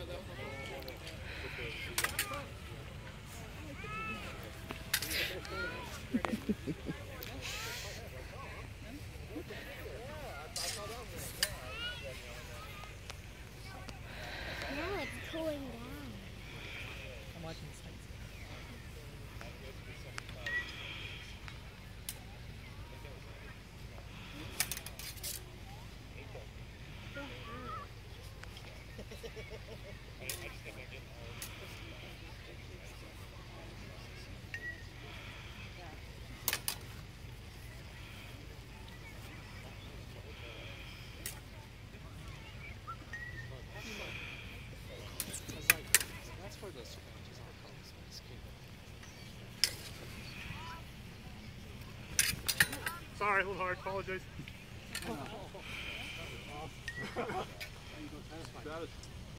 Now it's cooling down. I'm watching the sights. That's where the scratches are from my skin. Sorry, a little hard. Apologize. Oh.